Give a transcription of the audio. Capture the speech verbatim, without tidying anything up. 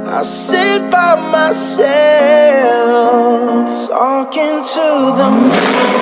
I sit by myself, talking to the moon.